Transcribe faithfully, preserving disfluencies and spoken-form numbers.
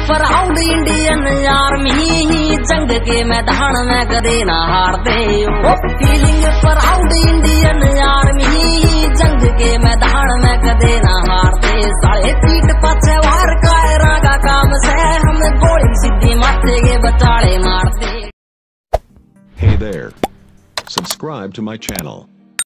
Proud Indian army, जंग के मैदान में कदे ना हारते हो। फीलिंग प्राउड इंडियन आर्मी, जंग के मैदान में कदे ना हारते। साढ़े पीठ पाछे वार कायरा का काम से हम गोली सीधी माथे के बचाड़े मारते। Hey there. Subscribe to my channel.